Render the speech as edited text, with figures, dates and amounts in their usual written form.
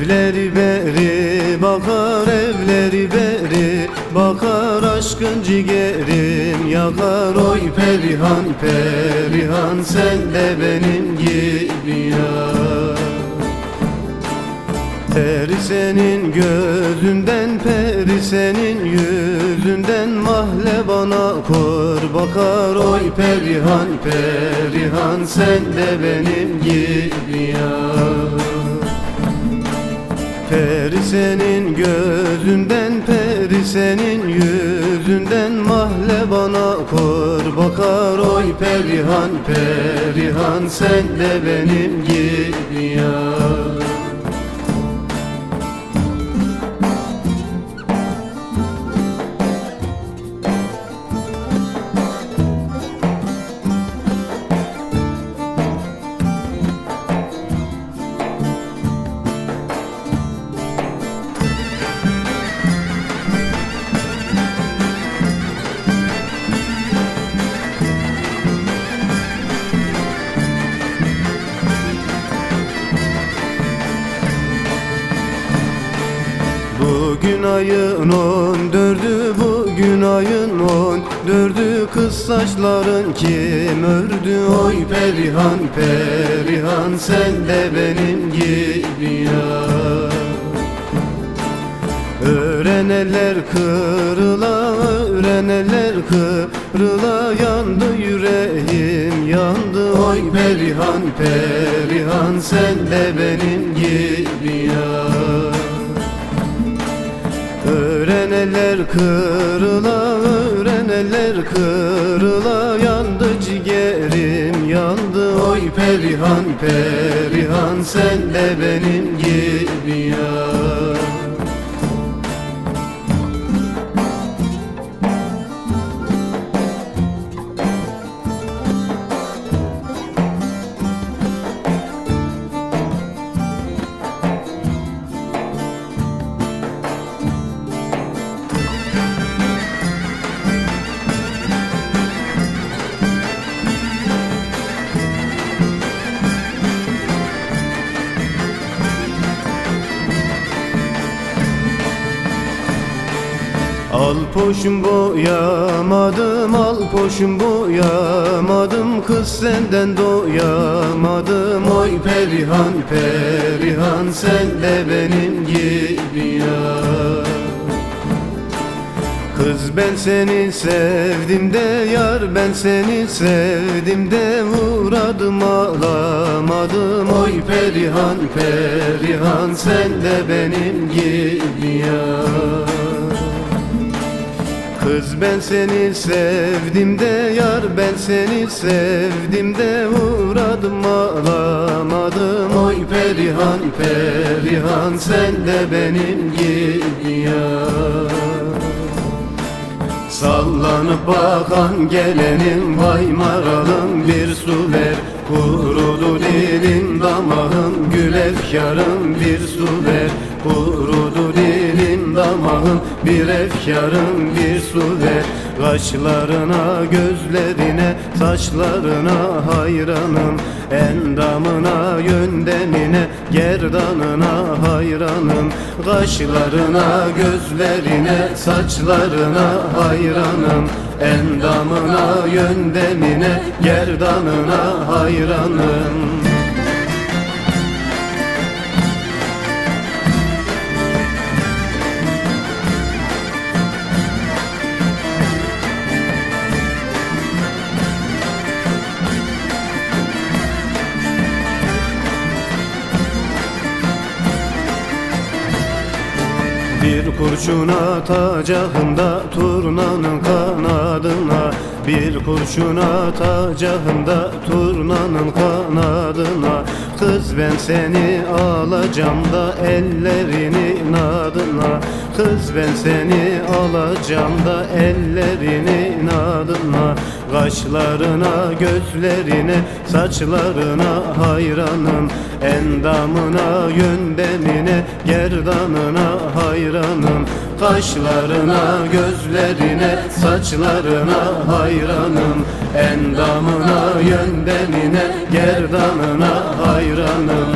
Evleri beri bakar, evleri beri bakar, aşkın ciğerim yakar. Oy Perihan, Perihan, sen de benim gibi yar. Peri senin gözünden, peri senin yüzünden, mahle bana kor bakar. Oy Perihan, Perihan, sen de benim gibi yar. Peri senin gözünden, peri senin yüzünden, mahle bana kor bakar. Oy Perihan, Perihan, sen de benim gibi yar. Bugün ayın 14'ü, bugün ayın 14'ü, kız saçların kim ördü? Oy Perihan, Perihan, sen de benim gibi yar. Öğreneler kırıla, öğreneler kırıla, yandı yüreğim yandı. Oy Perihan, Perihan, sen de benim gibi yar. Öğreneler kırıla, öğreneler kırıla, yandı ciğerim yandı. Oy Perihan, Perihan, sen de benim gibi yar. Al poşum boyamadım, al poşum boyamadım, kız senden doyamadım. Oy Perihan, Perihan, sen de benim gibi yar. Kız ben seni sevdim de yar, ben seni sevdim de, uğradım ağlamadım. Oy Perihan, Perihan, sen de benim gibi yar. Kız ben seni sevdim de yar, ben seni sevdim de, uğradım ağlamadım. Oy Perihan, Perihan, sen de benim gibi yar. Sallanıp bakan gelenim, vay maralım bir su ver. Kurudu dilim damağım, gül efkarım bir su ver. Kurudu dilim damağım, bir efkarım bir su ver. Kaşlarına, gözlerine, saçlarına hayranım, endamına, yöndenine, gerdanına hayranım. Kaşlarına, gözlerine, saçlarına hayranım, endamına, yöndenine, gerdanına hayranım. Bir kurşun atacağım da turnanın kanadına, bir kurşun atacağım da turnanın kanadına. Kız ben seni alacağım da ellerinin adına, kız ben seni alacağım da ellerinin adına. Kaşlarına, gözlerine, saçlarına hayranım, endamına, yöndenine, gerdanına hayranım. Kaşlarına, gözlerine, saçlarına hayranım, endamına, yöndenine, gerdanına hayranım.